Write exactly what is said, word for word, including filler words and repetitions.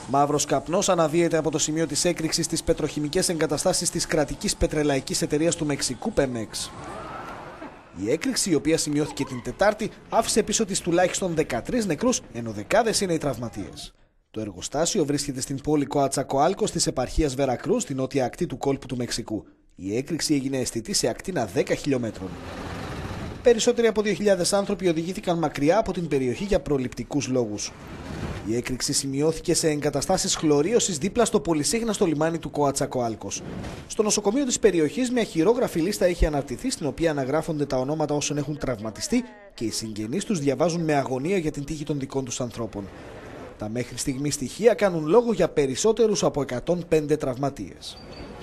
Μαύρος καπνός αναδύεται από το σημείο της έκρηξης στις πετροχημικές εγκαταστάσεις της κρατικής πετρελαϊκής εταιρείας του Μεξικού Πέμεξ. Η έκρηξη, η οποία σημειώθηκε την Τετάρτη, άφησε πίσω της τουλάχιστον δεκατρείς νεκρούς, ενώ δεκάδες είναι οι τραυματίες. Το εργοστάσιο βρίσκεται στην πόλη Κοατσακοάλκος της επαρχίας Βερακρούς, στην νότια ακτή του κόλπου του Μεξικού. Η έκρηξη έγινε αισθητή σε ακτίνα δέκα χιλιόμετρων. Περισσότεροι από δύο χιλιάδες άνθρωποι οδηγήθηκαν μακριά από την περιοχή για προληπτικούς λόγους. Η έκρηξη σημειώθηκε σε εγκαταστάσεις χλωρίωσης δίπλα στο πολυσύχναστο λιμάνι του Κοατσακοάλκος. Στο νοσοκομείο της περιοχής, μια χειρόγραφη λίστα έχει αναρτηθεί, στην οποία αναγράφονται τα ονόματα όσων έχουν τραυματιστεί και οι συγγενείς τους διαβάζουν με αγωνία για την τύχη των δικών τους ανθρώπων. Τα μέχρι στιγμή στοιχεία κάνουν λόγο για περισσότερους από εκατόν πέντε τραυματίες.